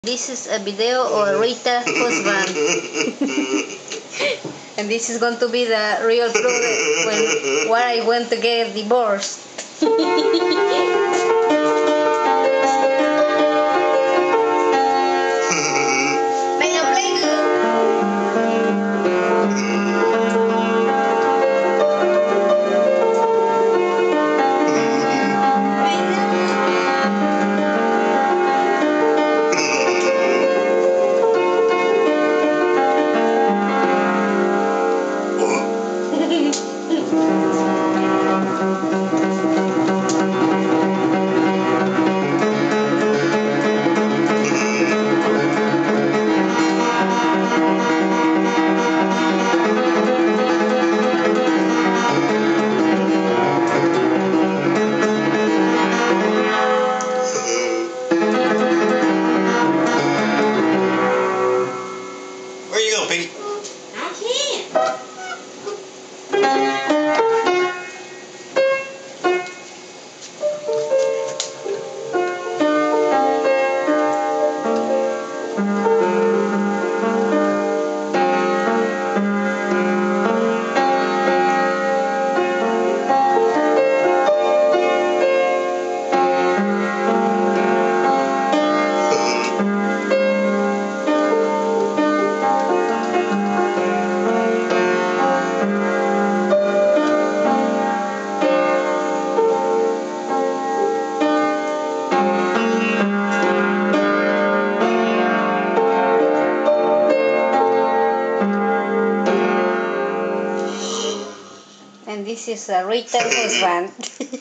This is a video of Rita husband. And this is going to be the real proof where I went to get divorced. And this is a Rita husband.